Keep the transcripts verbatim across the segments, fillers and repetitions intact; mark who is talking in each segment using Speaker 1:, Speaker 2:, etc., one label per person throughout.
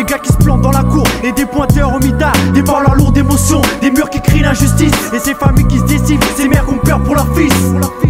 Speaker 1: gars qui se plantent dans la cour et des pointeurs au mitard, des parleurs lourds d'émotions, des murs qui crient l'injustice et ces familles qui se décident, ces mères qui ont peur pour leurs fils.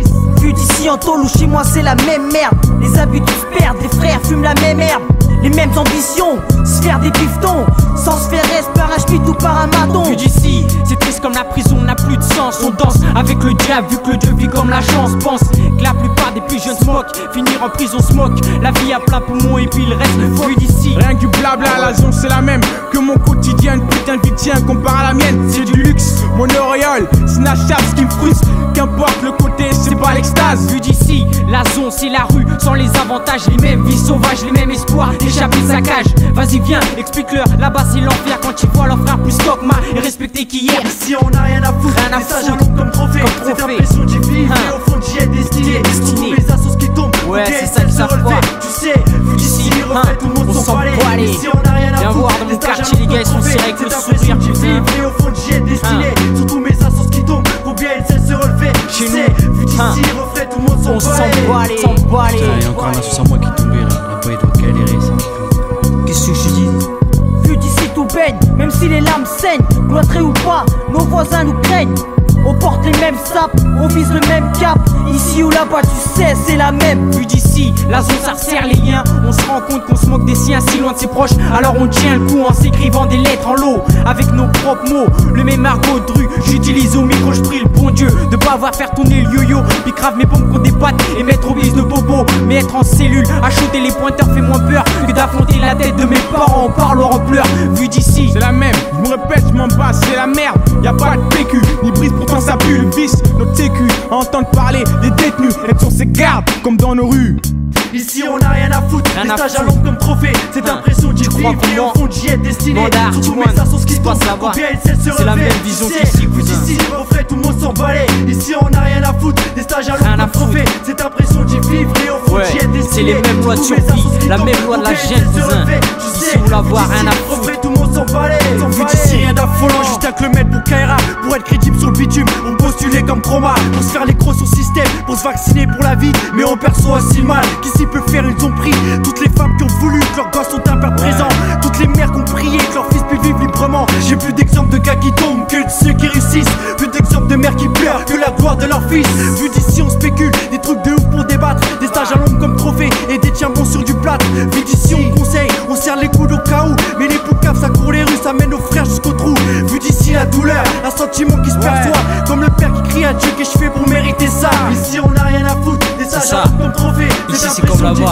Speaker 2: Vu d'ici en tôle ou chez moi c'est la même merde. Les habitudes se perdent, les frères fument la même herbe. Les mêmes ambitions, se faire des piftons, sans se faire reste par un schmitt ou par un madon.
Speaker 3: Vu d'ici, c'est triste comme la prison n'a plus de sens. On danse avec le diable vu que le Dieu vit comme la chance. Pense que la plupart des plus jeunes se moquent, finir en prison se moque. La vie a plein poumon et puis le reste vu d'ici.
Speaker 4: Rien que du blabla, la zone c'est la même que mon quotidien. Une putain de vie tient comparé à la mienne, c'est du luxe. Mon auréole, Snapchat ce qui me frustre. Qu'importe le côté, c'est pas l'extase.
Speaker 3: Vu d'ici, la zone c'est la rue, sans les avantages, les mêmes vies sauvages, les mêmes espoirs, échapper de sa cage. Vas-y viens, explique-leur, là-bas c'est l'enfer quand ils voient leur frère plus dogma et respecté qu'hier.
Speaker 1: Ici on a rien à foutre,
Speaker 3: rien à
Speaker 1: message
Speaker 3: foutre.
Speaker 1: à l'ombre comme trophée, cette impression d'y vivre et au fond d'y être destiné. Sur tous les assos qui tombent,
Speaker 3: ouais
Speaker 1: okay,
Speaker 3: c'est ça qu'ils savent pas.
Speaker 1: Tu sais, vu d'ici, refait tout le monde s'en balait. Ici on a rien à
Speaker 3: viens
Speaker 1: foutre,
Speaker 3: voir dans mon quartier les gars ils sont serrés avec le sourire.
Speaker 1: D'y vivre et au fond d'y être destiné. Sur tous mes assos qui tombent, combien ils essaient de se relever. Tu sais, vu d'ici, refait tout le monde s'en
Speaker 3: balait.
Speaker 2: S'en balait.
Speaker 5: Il y a encore un assos à moi qui est tombé là, là-bas il doit galérer ça. Qu'est-ce que je dis?
Speaker 2: Vu d'ici tout baigne, même si les larmes saignent, cloîtrés ou pas, nos voisins nous craignent. On porte les mêmes sapes, on vise le même cap. Ici ou là-bas tu sais c'est la même.
Speaker 3: Vu d'ici, la zone ça resserre les liens. On se rend compte qu'on se moque des siens si loin de ses proches. Alors on tient le coup en s'écrivant des lettres en lot avec nos propres mots, le même argot de rue. J'utilise au micro, je prie le bon Dieu de pas avoir faire tourner le yo-yo. Puis crave mes bombes qu'on débatte et mettre au bise nos bobos. Mais être en cellule, acheter les pointeurs fait moins peur que d'affronter la tête de mes parents en parlant en pleurs. Vu d'ici,
Speaker 4: c'est la même, je me répète, je m'en bats, c'est la merde. Y'a pas de P Q, ni brise pourtant ça pue le vice. Notre sécu, à entendre parler des détenus, être sur ses gardes comme dans nos rues.
Speaker 1: Ici on a rien à foutre,
Speaker 3: rien
Speaker 1: des
Speaker 3: à
Speaker 1: stages
Speaker 3: foutre.
Speaker 1: à l'ombre comme trophée. Cette
Speaker 3: hein.
Speaker 1: impression d'y vivre et au fond d'y être destiné. Sur tous mes assos qui se passent là-bas,
Speaker 3: c'est la même vision qu'ici.
Speaker 1: Vu d'ici, refait tout le monde s'en balait. Ici on a rien à foutre, des stages à l'ombre comme trophée. Cette impression d'y vivre et au fond d'y être destiné.
Speaker 3: C'est les mêmes lois de survie, la même loi de la gêne, cousin. Ici on la voit, rien à foutre.
Speaker 1: Tout le monde s'en balait. Vu d'ici rien d'affolant, juste un kilomètre pour Kaira. Pour être crédible sur le bitume, on postulait comme trauma. Pour se faire les crocs sur système, pour se vacciner pour la vie. Mais on perçoit si mal, qu'ici peut faire ils ont pris. Toutes les femmes qui ont voulu que leurs gosses sont un père présent. Toutes les mères qui ont prié que leurs fils puissent vivre librement. J'ai plus d'exemples de gars qui tombent que de ceux qui réussissent. Plus d'exemples de mères qui pleurent que la gloire de leur fils. Vu d'ici on spécule, des trucs de ouf pour débattre. Des stages à l'ombre comme trophée et des tiens bons sur du plâtre. Vu d'ici on conseille, on serre les coudes au cas où. Mais les poucaves ça court les rues, ça mène nos frères jusqu'au trou. Vu d'ici la douleur, un sentiment qui se perçoit. Comme le père qui crie à Dieu, qu'ai-je fait pour mériter ça? Ici on a rien à foutre, des stages à l'ombre comme trophée.
Speaker 3: Ici c'est comme là-bas.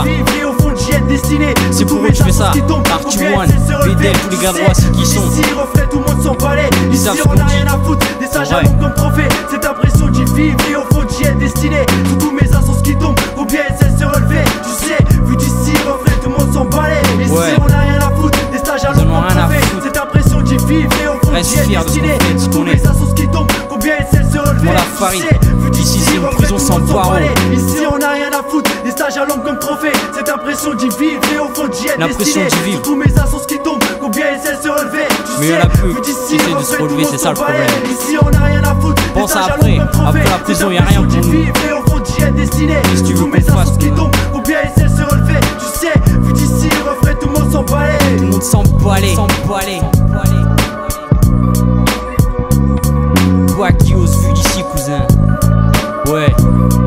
Speaker 1: C'est
Speaker 3: pour eux que je fais ça. Arty One, Bédel, tous les gars droits c'est qui sont.
Speaker 1: Ici reflet tout le monde s'en balait. Ici on a rien à foutre, des sages à l'ombre comme trophée. Cette impression d'y vivre et au fond d'y être destiné. Sur tous mes assos qui tombent, combien essaient de se relever. Tu sais, vu d'ici reflet tout le monde s'en balait. Ici on a rien à foutre, des stages à l'ombre comme trophée. Cette impression d'y vivre et au fond d'y être destiné. Sur tous mes assos qui tombent, combien essaient de se relever.
Speaker 3: Ici c'est une prison sans poireaux.
Speaker 1: Ici on a rien à foutre, des stages à l'ombre comme trophée. Cette impression d'y vivre et au fond d'y être destiné. Sur tous mes assos qui tombent, combien essaient de se relever.
Speaker 3: Mais y'en a peu qui essaient de se relever, c'est ça le problème.
Speaker 1: Ici on a rien à foutre,
Speaker 3: pense après, après la prison y'a rien pour nous.
Speaker 1: Et au fond d'y être destiné.
Speaker 3: Qu'est-ce que tu veux
Speaker 1: tous mes
Speaker 3: qu'on fasse
Speaker 1: assos qui tombent, combien essaient de se relever. Tu sais, vu d'ici, reflet tout le monde s'en balait.
Speaker 3: Tout le monde s'en balait, s'en balait. Guaquios, vu d'ici cousin. Ouais.